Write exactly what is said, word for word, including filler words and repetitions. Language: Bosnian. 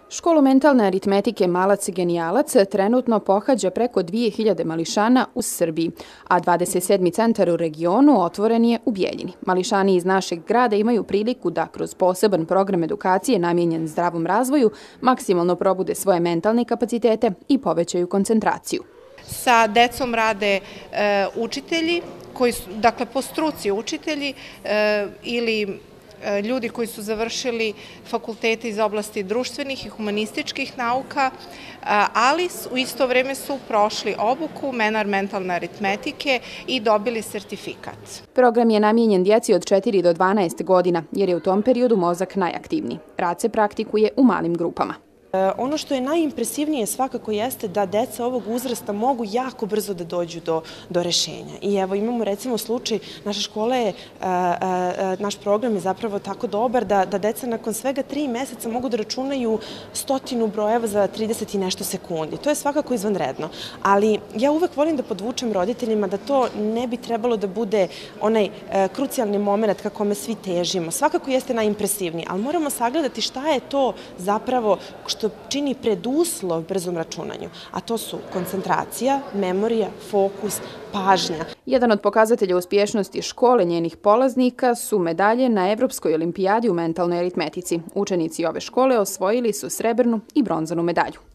Školu mentalne aritmetike Malac genijalac trenutno pohađa preko dvije hiljade mališana u Srbiji, a dvadeset sedmi centar u regionu otvoren je u Bijeljini. Mališani iz našeg grada imaju priliku da kroz poseban program edukacije namijenjen zdravom razvoju maksimalno probude svoje mentalne kapacitete i povećaju koncentraciju. Sa decom rade e, učitelji, koji su, dakle po struci učitelji e, ili ljudi koji su završili fakultete iz oblasti društvenih i humanističkih nauka, ali u isto vreme su prošli obuku menar mentalne aritmetike i dobili sertifikat. Program je namijenjen djeci od četiri do dvanaest godina, jer je u tom periodu mozak najaktivniji. Rad se praktikuje u malim grupama. Ono što je najimpresivnije svakako jeste da deca ovog uzrasta mogu jako brzo da dođu do, do rešenja. I evo imamo recimo slučaj, naša škola je, naš program je zapravo tako dobar da, da deca nakon svega tri meseca mogu da računaju stotinu brojeva za trideset i nešto sekundi. To je svakako izvanredno. Ali ja uvek volim da podvučem roditeljima da to ne bi trebalo da bude onaj krucijalni moment ka kome svi težimo. Svakako jeste najimpresivniji, ali moramo sagledati šta je to zapravo što što čini preduslov brzom računanju, a to su koncentracija, memorija, fokus, pažnja. Jedan od pokazatelja uspješnosti škole njenih polaznika su medalje na Evropskoj olimpijadi u mentalnoj aritmetici. Učenici ove škole osvojili su srebrnu i bronzanu medalju.